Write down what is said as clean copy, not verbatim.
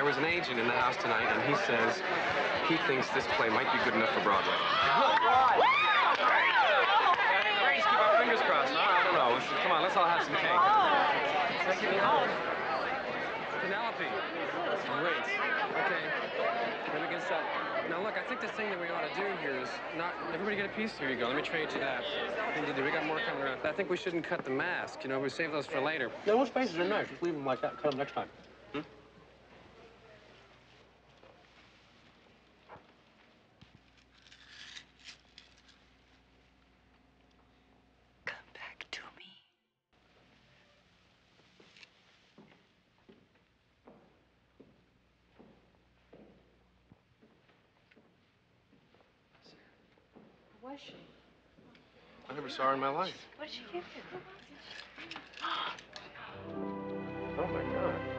there was an agent in the house tonight, and he says he thinks this play might be good enough for Broadway. Let's keep our fingers crossed. I don't know. Come on, let's all have some cake. Penelope. Great. Okay. Then we can start. Now, look, I think the thing that we ought to do here is not... Everybody get a piece. Here you go. Let me trade you that. We got more coming around. I think we shouldn't cut the mask. You know, we save those for later. No, those faces are nice. Just leave them like that and cut them next time. Hmm? Come back to me. Was she? I never saw her in my life. What did she give you? Oh, my God.